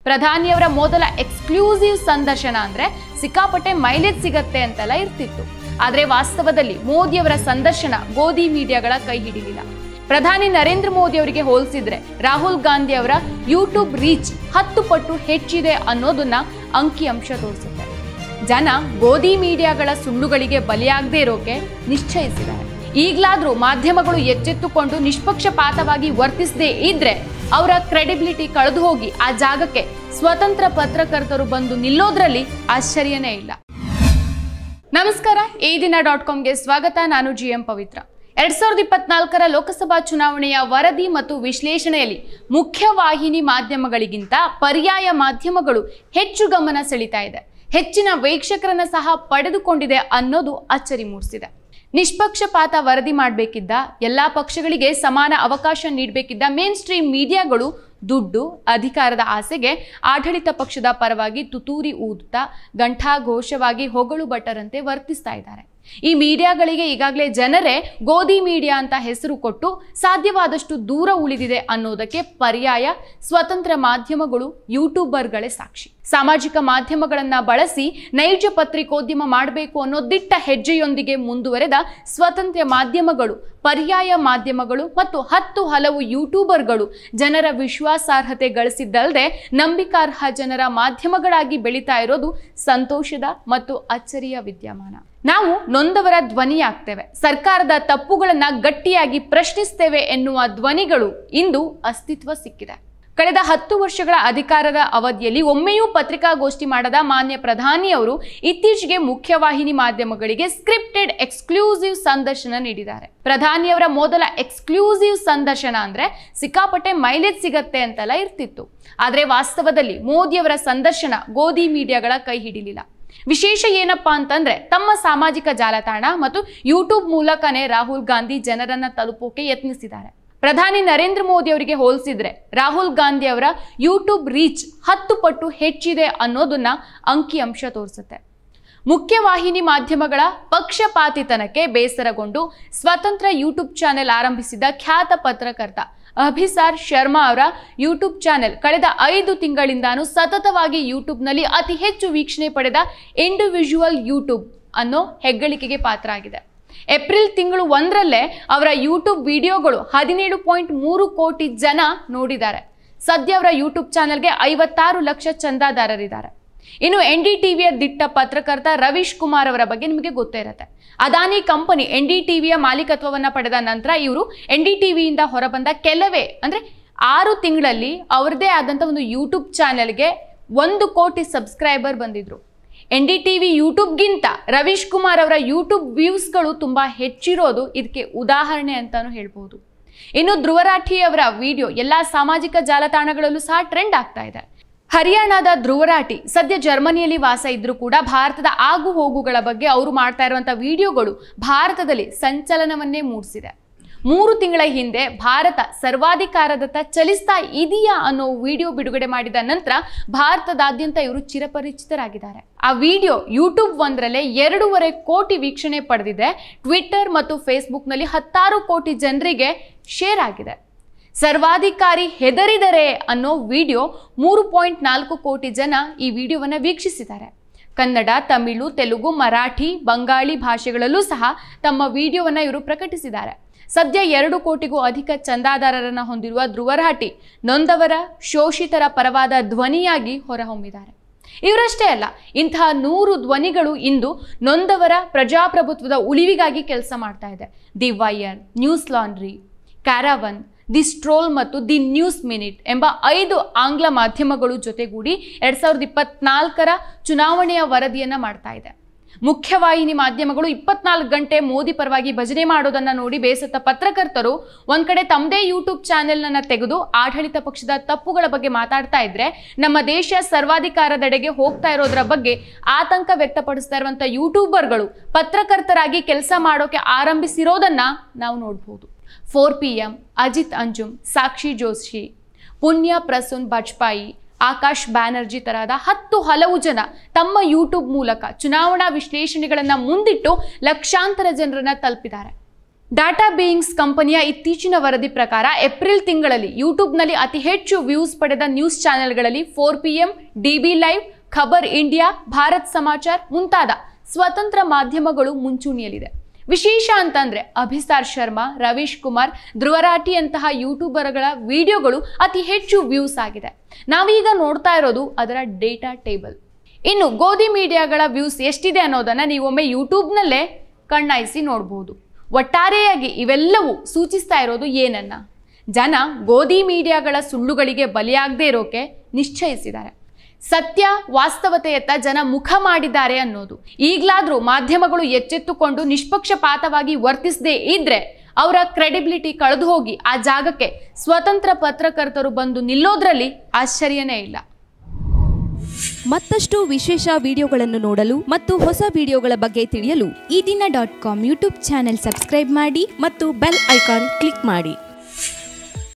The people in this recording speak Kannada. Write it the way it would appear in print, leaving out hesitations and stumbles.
ಪ್ರಧಾನಿಯವರ ಮೊದಲ ಎಕ್ಸ್ಕ್ಲೂಸಿವ್ ಸಂದರ್ಶನ ಅಂದ್ರೆ ಸಿಕ್ಕಾಪಟ್ಟೆ ಮೈಲೇಜ್ ಸಿಗತ್ತೆ ಅಂತೆಲ್ಲ ಇರ್ತಿತ್ತು. ಆದ್ರೆ ವಾಸ್ತವದಲ್ಲಿ ಮೋದಿಯವರ ಸಂದರ್ಶನ ಗೋಧಿ ಮೀಡಿಯಾಗಳ ಕೈ ಹಿಡಿಲಿಲ್ಲ. ಪ್ರಧಾನಿ ನರೇಂದ್ರ ಮೋದಿ ಅವರಿಗೆ ಹೋಲಿಸಿದ್ರೆ ರಾಹುಲ್ ಗಾಂಧಿ ಅವರ ಯೂಟ್ಯೂಬ್ ರೀಚ್ 10 ಪಟ್ಟು ಹೆಚ್ಚಿದೆ ಅನ್ನೋದನ್ನ ಅಂಕಿಅಂಶ ತೋರಿಸುತ್ತೆ. ಜನ ಗೋಧಿ ಮೀಡಿಯಾಗಳ ಸುಳ್ಳುಗಳಿಗೆ ಬಲಿಯಾಗದೇ ಇರೋಕೆ ನಿಶ್ಚಯಿಸಿದ್ದಾರೆ. ಈಗಲಾದ್ರೂ ಮಾಧ್ಯಮಗಳು ಎಚ್ಚೆತ್ತುಕೊಂಡು ನಿಷ್ಪಕ್ಷಪಾತವಾಗಿ ವರ್ತಿಸದೇ ಇದ್ರೆ ಅವರ ಕ್ರೆಡಿಬಿಲಿಟಿ ಕಳೆದು ಹೋಗಿ ಆ ಜಾಗಕ್ಕೆ ಸ್ವತಂತ್ರ ಪತ್ರಕರ್ತರು ಬಂದು ನಿಲ್ಲೋದ್ರಲ್ಲಿ ಆಶ್ಚರ್ಯನೇ ಇಲ್ಲ. ನಮಸ್ಕಾರ, eದಿನ.comಗೆ ಸ್ವಾಗತ. ನಾನು GM ಪವಿತ್ರ. 2024ರ ಲೋಕಸಭಾ ಚುನಾವಣೆಯ ವರದಿ ಮತ್ತು ವಿಶ್ಲೇಷಣೆಯಲ್ಲಿ ಮುಖ್ಯವಾಹಿನಿ ಮಾಧ್ಯಮಗಳಿಗಿಂತ ಪರ್ಯಾಯ ಮಾಧ್ಯಮಗಳು ಹೆಚ್ಚು ಗಮನ ಸೆಳೀತಾ ಇದೆ, ಹೆಚ್ಚಿನ ವೀಕ್ಷಕರನ್ನ ಸಹ ಪಡೆದುಕೊಂಡಿದೆ ಅನ್ನೋದು ಅಚ್ಚರಿ ಮೂಡಿಸಿದೆ. ನಿಷ್ಪಕ್ಷಪಾತ ವರದಿ ಮಾಡಬೇಕಿದ್ದ, ಎಲ್ಲಾ ಪಕ್ಷಗಳಿಗೆ ಸಮಾನ ಅವಕಾಶ ನೀಡಬೇಕಿದ್ದ ಮೇನ್ ಸ್ಟ್ರೀಮ್ ಮೀಡಿಯಾಗಳು ದುಡ್ಡು, ಅಧಿಕಾರದ ಆಸೆಗೆ ಆಡಳಿತ ಪಕ್ಷದ ಪರವಾಗಿ ತುತೂರಿ ಊದುತ್ತಾ ಘಂಟಾಘೋಷವಾಗಿ ಹೊಗಳು ಬಟ್ಟರಂತೆ ವರ್ತಿಸ್ತಾ ಇದ್ದಾರೆ. ಈ ಮೀಡಿಯಾಗಳಿಗೆ ಈಗಾಗಲೇ ಜನರೇ ಗೋಧಿ ಮೀಡಿಯಾ ಅಂತ ಹೆಸರು ಕೊಟ್ಟು ಸಾಧ್ಯವಾದಷ್ಟು ದೂರ ಉಳಿದಿದೆ ಅನ್ನೋದಕ್ಕೆ ಪರ್ಯಾಯ ಸ್ವತಂತ್ರ ಮಾಧ್ಯಮಗಳು, ಯೂಟ್ಯೂಬರ್ಗಳೇ ಸಾಕ್ಷಿ. ಸಾಮಾಜಿಕ ಮಾಧ್ಯಮಗಳನ್ನ ಬಳಸಿ ನೈಜ ಪತ್ರಿಕೋದ್ಯಮ ಮಾಡಬೇಕು ಅನ್ನೋ ದಿಟ್ಟ ಹೆಜ್ಜೆಯೊಂದಿಗೆ ಮುಂದುವರೆದ ಸ್ವತಂತ್ರ ಮಾಧ್ಯಮಗಳು, ಪರ್ಯಾಯ ಮಾಧ್ಯಮಗಳು ಮತ್ತು ಹಲವು ಯೂಟ್ಯೂಬರ್ಗಳು ಜನರ ವಿಶ್ವಾಸಾರ್ಹತೆ ಗಳಿಸಿದ್ದಲ್ಲದೆ ನಂಬಿಕಾರ್ಹ ಜನರ ಮಾಧ್ಯಮಗಳಾಗಿ ಬೆಳೀತಾ ಇರೋದು ಸಂತೋಷದ ಮತ್ತು ಅಚ್ಚರಿಯ ವಿದ್ಯಮಾನ. ನಾವು ನೊಂದವರ ಧ್ವನಿಯಾಗ್ತೇವೆ, ಸರ್ಕಾರದ ತಪ್ಪುಗಳನ್ನ ಗಟ್ಟಿಯಾಗಿ ಪ್ರಶ್ನಿಸ್ತೇವೆ ಎನ್ನುವ ಧ್ವನಿಗಳು ಇಂದು ಅಸ್ತಿತ್ವ ಸಿಕ್ಕಿದೆ. ಕಳೆದ 10 ವರ್ಷಗಳ ಅಧಿಕಾರದ ಅವಧಿಯಲ್ಲಿ ಒಮ್ಮೆಯೂ ಪತ್ರಿಕಾಗೋಷ್ಠಿ ಮಾಡದ ಮಾನ್ಯ ಪ್ರಧಾನಿಯವರು ಇತ್ತೀಚೆಗೆ ಮುಖ್ಯವಾಹಿನಿ ಮಾಧ್ಯಮಗಳಿಗೆ ಸ್ಕ್ರಿಪ್ಟೆಡ್ ಎಕ್ಸ್ಕ್ಲೂಸಿವ್ ಸಂದರ್ಶನ ನೀಡಿದ್ದಾರೆ. ಪ್ರಧಾನಿಯವರ ಮೊದಲ ಎಕ್ಸ್ಕ್ಲೂಸಿವ್ ಸಂದರ್ಶನ ಅಂದ್ರೆ ಸಿಕ್ಕಾಪಟ್ಟೆ ಮೈಲೇಜ್ ಸಿಗತ್ತೆ ಅಂತೆಲ್ಲ ಇರ್ತಿತ್ತು. ಆದ್ರೆ ವಾಸ್ತವದಲ್ಲಿ ಮೋದಿಯವರ ಸಂದರ್ಶನ ಗೋಧಿ ಮೀಡಿಯಾಗಳ ಕೈ ಹಿಡಿಲಿಲ್ಲ. ವಿಶೇಷ ಏನಪ್ಪಾ ಅಂತಂದ್ರೆ ತಮ್ಮ ಸಾಮಾಜಿಕ ಜಾಲತಾಣ ಮತ್ತು ಯೂಟ್ಯೂಬ್ ಮೂಲಕನೇ ರಾಹುಲ್ ಗಾಂಧಿ ಜನರನ್ನ ತಲುಪೋಕೆ ಯತ್ನಿಸಿದ್ದಾರೆ. ಪ್ರಧಾನಿ ನರೇಂದ್ರ ಮೋದಿ ಅವರಿಗೆ ಹೋಲಿಸಿದ್ರೆ ರಾಹುಲ್ ಗಾಂಧಿ ಅವರ ಯೂಟ್ಯೂಬ್ ರೀಚ್ 10 ಪಟ್ಟು ಹೆಚ್ಚಿದೆ ಅನ್ನೋದನ್ನ ಅಂಕಿಅಂಶ ತೋರಿಸುತ್ತೆ. ಮುಖ್ಯವಾಹಿನಿ ಮಾಧ್ಯಮಗಳ ಪಕ್ಷಪಾತಿತನಕ್ಕೆ ಬೇಸರಗೊಂಡು ಸ್ವತಂತ್ರ ಯೂಟ್ಯೂಬ್ ಚಾನೆಲ್ ಆರಂಭಿಸಿದ ಖ್ಯಾತ ಪತ್ರಕರ್ತ ಅಭಿಸಾರ್ ಶರ್ಮಾ ಅವರ ಯೂಟ್ಯೂಬ್ ಚಾನೆಲ್ ಕಳೆದ 5 ತಿಂಗಳಿಂದಾನು ಸತತವಾಗಿ ಯೂಟ್ಯೂಬ್ನಲ್ಲಿ ಅತಿ ಹೆಚ್ಚು ವೀಕ್ಷಣೆ ಪಡೆದ ಇಂಡಿವಿಜುವಲ್ ಯೂಟ್ಯೂಬ್ ಅನ್ನೋ ಹೆಗ್ಗಳಿಕೆಗೆ ಪಾತ್ರ ಆಗಿದೆ. ಏಪ್ರಿಲ್ ತಿಂಗಳು 1ರಲ್ಲೇ ಅವರ ಯೂಟ್ಯೂಬ್ ವಿಡಿಯೋಗಳು 17.3 ಕೋಟಿ ಜನ ನೋಡಿದ್ದಾರೆ. ಸದ್ಯ ಅವರ ಯೂಟ್ಯೂಬ್ ಚಾನೆಲ್ಗೆ 56 ಲಕ್ಷ ಚಂದಾದಾರರಿದ್ದಾರೆ. ಇನ್ನು NDTVಯ ದಿಟ್ಟ ಪತ್ರಕರ್ತ ರವೀಶ್ ಕುಮಾರ್ ಅವರ ಬಗ್ಗೆ ನಿಮಗೆ ಗೊತ್ತೇ ಇರುತ್ತೆ. ಅದಾನಿ ಕಂಪನಿ NDTVಯ ಮಾಲೀಕತ್ವವನ್ನ ಪಡೆದ ನಂತರ ಇವರು NDTVಯಿಂದ ಹೊರಬಂದ ಕೆಲವೇ ಅಂದ್ರೆ 6 ತಿಂಗಳಲ್ಲಿ ಅವರದೇ ಆದಂತ ಒಂದು ಯೂಟ್ಯೂಬ್ ಚಾನೆಲ್ಗೆ 1 ಕೋಟಿ ಸಬ್ಸ್ಕ್ರೈಬರ್ ಬಂದಿದ್ರು. NDTV ಯೂಟ್ಯೂಬ್ಗಿಂತ ರವೀಶ್ ಕುಮಾರ್ ಅವರ ಯೂಟ್ಯೂಬ್ ವ್ಯೂಸ್ಗಳು ತುಂಬಾ ಹೆಚ್ಚಿರೋದು ಇದಕ್ಕೆ ಉದಾಹರಣೆ ಅಂತಾನು ಹೇಳ್ಬೋದು. ಇನ್ನು ಧ್ರುವ ರಾಠಿ ಅವರ ವಿಡಿಯೋ ಎಲ್ಲಾ ಸಾಮಾಜಿಕ ಜಾಲತಾಣಗಳಲ್ಲೂ ಸಹ ಟ್ರೆಂಡ್ ಆಗ್ತಾ ಇದೆ. ಹರಿಯಾಣದ ಧ್ರುವ ರಾಠಿ ಸದ್ಯ ಜರ್ಮನಿಯಲ್ಲಿ ವಾಸ ಇದ್ರೂ ಕೂಡ ಭಾರತದ ಆಗು ಹೋಗುಗಳ ಬಗ್ಗೆ ಅವರು ಮಾಡ್ತಾ ಇರುವಂತಹ ವಿಡಿಯೋಗಳು ಭಾರತದಲ್ಲಿ ಸಂಚಲನವನ್ನೇ ಮೂಡಿಸಿದೆ. 3 ತಿಂಗಳ ಹಿಂದೆ ಭಾರತ ಸರ್ವಾಧಿಕಾರದತ್ತ ಚಲಿಸ್ತಾ ಇದೆಯಾ ಅನ್ನೋ ವಿಡಿಯೋ ಬಿಡುಗಡೆ ಮಾಡಿದ ನಂತರ ಭಾರತದಾದ್ಯಂತ ಇವರು ಚಿರಪರಿಚಿತರಾಗಿದ್ದಾರೆ. ಆ ವಿಡಿಯೋ ಯೂಟ್ಯೂಬ್ 1ರಲ್ಲೇ 2.5 ಕೋಟಿ ವೀಕ್ಷಣೆ ಪಡೆದಿದೆ. ಟ್ವಿಟರ್ ಮತ್ತು ಫೇಸ್ಬುಕ್ನಲ್ಲಿ 16 ಕೋಟಿ ಜನರಿಗೆ ಶೇರ್ ಆಗಿದೆ. ಸರ್ವಾಧಿಕಾರಿ ಹೆದರಿದರೆ ಅನ್ನೋ ವಿಡಿಯೋ 3.4 ಕೋಟಿ ಜನ ಈ ವಿಡಿಯೋವನ್ನ ವೀಕ್ಷಿಸಿದ್ದಾರೆ. ಕನ್ನಡ, ತಮಿಳು, ತೆಲುಗು, ಮರಾಠಿ, ಬಂಗಾಳಿ ಭಾಷೆಗಳಲ್ಲೂ ಸಹ ತಮ್ಮ ವಿಡಿಯೋವನ್ನ ಇವರು ಪ್ರಕಟಿಸಿದ್ದಾರೆ. ಸದ್ಯ 2 ಕೋಟಿಗೂ ಅಧಿಕ ಚಂದಾದಾರರನ್ನ ಹೊಂದಿರುವ ಧ್ರುವ ರಾಠಿ ನೊಂದವರ, ಶೋಷಿತರ ಪರವಾದ ಧ್ವನಿಯಾಗಿ ಹೊರಹೊಮ್ಮಿದ್ದಾರೆ. ಇವರಷ್ಟೇ ಅಲ್ಲ, ಇಂತಹ 100 ಧ್ವನಿಗಳು ಇಂದು ನೊಂದವರ ಪ್ರಜಾಪ್ರಭುತ್ವದ ಉಳಿವಿಗಾಗಿ ಕೆಲಸ ಮಾಡ್ತಾ ಇದೆ. The Wire, Newslaundry, Caravan, the Scroll ಮತ್ತು ದಿ ನ್ಯೂಸ್ ಮಿನಿಟ್ ಎಂಬ 5 ಆಂಗ್ಲ ಮಾಧ್ಯಮಗಳು ಜೊತೆಗೂಡಿ 2024ರ ಚುನಾವಣೆಯ ವರದಿಯನ್ನ ಮಾಡ್ತಾ ಇದೆ. ಮುಖ್ಯವಾಹಿನಿ ಮಾಧ್ಯಮಗಳು 24 ಗಂಟೆ ಮೋದಿ ಪರವಾಗಿ ಭಜನೆ ಮಾಡೋದನ್ನ ನೋಡಿ ಬೇಸತ್ತ ಪತ್ರಕರ್ತರು ಒಂದ್ ಕಡೆ ತಮ್ಮದೇ ಯೂಟ್ಯೂಬ್ ಚಾನೆಲ್ನ ತೆಗೆದು ಆಡಳಿತ ಪಕ್ಷದ ತಪ್ಪುಗಳ ಬಗ್ಗೆ ಮಾತಾಡ್ತಾ ಇದ್ರೆ, ನಮ್ಮ ದೇಶ ಸರ್ವಾಧಿಕಾರದೆಡೆಗೆ ಹೋಗ್ತಾ ಇರೋದ್ರ ಬಗ್ಗೆ ಆತಂಕ ವ್ಯಕ್ತಪಡಿಸ್ತಾ ಇರುವಂತ ಯೂಟ್ಯೂಬರ್ಗಳು ಪತ್ರಕರ್ತರಾಗಿ ಕೆಲಸ ಮಾಡೋಕೆ ಆರಂಭಿಸಿರೋದನ್ನ ನಾವು ನೋಡಬಹುದು. 4 PM, ಅಜಿತ್ ಅಂಜುಮ್, ಸಾಕ್ಷಿ ಜೋಶಿ, ಪುಣ್ಯ ಪ್ರಸೂನ್ ಬಾಜ್ಪಾಯಿ, ಆಕಾಶ್ ಬ್ಯಾನರ್ಜಿ ತರಹದ ಹಲವು ಜನ ತಮ್ಮ ಯೂಟ್ಯೂಬ್ ಮೂಲಕ ಚುನಾವಣಾ ವಿಶ್ಲೇಷಣೆಗಳನ್ನ ಮುಂದಿಟ್ಟು ಲಕ್ಷಾಂತರ ಜನರನ್ನ ತಲುಪಿದ್ದಾರೆ. ಡಾಟಾ ಬೇಯಿಂಗ್ಸ್ ಕಂಪನಿಯ ಇತ್ತೀಚಿನ ವರದಿ ಪ್ರಕಾರ ಏಪ್ರಿಲ್ ತಿಂಗಳಲ್ಲಿ ಯೂಟ್ಯೂಬ್ನಲ್ಲಿ ಅತಿ ಹೆಚ್ಚು ವ್ಯೂಸ್ ಪಡೆದ ನ್ಯೂಸ್ ಚಾನೆಲ್ಗಳಲ್ಲಿ 4PM, DB live, Khabar India, Bharat Samachar ಮುಂತಾದ ಸ್ವತಂತ್ರ ಮಾಧ್ಯಮಗಳು ಮುಂಚೂಣಿಯಲ್ಲಿದೆ. ವಿಶೇಷ ಅಂತಂದ್ರೆ ಅಭಿಸಾರ್ ಶರ್ಮಾ, ರವೀಶ್ ಕುಮಾರ್, ಧ್ರುವರಾಟಿ ಅಂತಹ ಯೂಟ್ಯೂಬರ್ಗಳ ವಿಡಿಯೋಗಳು ಅತಿ ಹೆಚ್ಚು ವ್ಯೂಸ್ ಆಗಿದೆ. ನಾವೀಗ ನೋಡ್ತಾ ಇರೋದು ಅದರ ಡೇಟಾ ಟೇಬಲ್. ಇನ್ನು ಗೋಧಿ ಮೀಡಿಯಾಗಳ ವ್ಯೂಸ್ ಎಷ್ಟಿದೆ ಅನ್ನೋದನ್ನ ನೀವೊಮ್ಮೆ ಯೂಟ್ಯೂಬ್ನಲ್ಲೇ ಕಣ್ಣಾಯಿಸಿ ನೋಡಬಹುದು. ಒಟ್ಟಾರೆಯಾಗಿ ಇವೆಲ್ಲವೂ ಸೂಚಿಸ್ತಾ ಇರೋದು ಏನನ್ನ? ಜನ ಗೋಧಿ ಮೀಡಿಯಾಗಳ ಸುಳ್ಳುಗಳಿಗೆ ಬಲಿಯಾಗದೇ ಇರೋಕೆ ನಿಶ್ಚಯಿಸಿದ್ದಾರೆ. ಸತ್ಯ ವಾಸ್ತವತೆಯತ್ತ ಜನ ಮುಖ ಮಾಡಿದ್ದಾರೆ ಅನ್ನೋದು. ಈಗಲಾದ್ರೂ ಮಾಧ್ಯಮಗಳು ಎಚ್ಚೆತ್ತುಕೊಂಡು ನಿಷ್ಪಕ್ಷಪಾತವಾಗಿ ವರ್ತಿಸದೇ ಇದ್ರೆ ಅವರ ಕ್ರೆಡಿಬಿಲಿಟಿ ಕಳೆದು ಹೋಗಿ ಆ ಜಾಗಕ್ಕೆ ಸ್ವತಂತ್ರ ಪತ್ರಕರ್ತರು ಬಂದು ನಿಲ್ಲೋದ್ರಲ್ಲಿ ಆಶ್ಚರ್ಯನೇ ಇಲ್ಲ. ಮತ್ತಷ್ಟು ವಿಶೇಷ ವಿಡಿಯೋಗಳನ್ನು ನೋಡಲು ಮತ್ತು ಹೊಸ ವಿಡಿಯೋಗಳ ಬಗ್ಗೆ ತಿಳಿಯಲು eDina.com ಯೂಟ್ಯೂಬ್ ಚಾನೆಲ್ ಸಬ್ಸ್ಕ್ರೈಬ್ ಮಾಡಿ ಮತ್ತು ಬೆಲ್ ಐಕಾನ್ ಕ್ಲಿಕ್ ಮಾಡಿ.